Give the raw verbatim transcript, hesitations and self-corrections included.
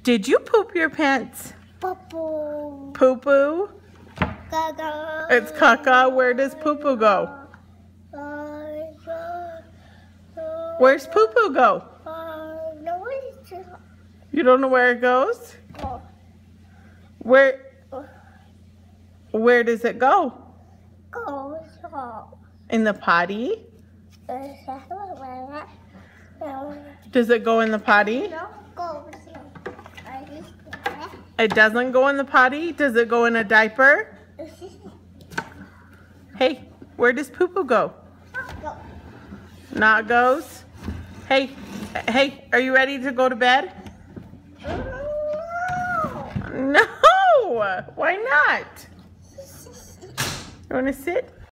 Did you poop your pants? Poo-poo. Poo-poo? Caca. It's caca. Where does poo-poo go? Where's poo-poo go? You don't know where it goes? Where Where does it go? In the potty? Does it go in the potty? It doesn't go in the potty? Does it go in a diaper? Hey, where does poo-poo go? Not goes? Hey, hey, are you ready to go to bed? No! Why not? You want to sit?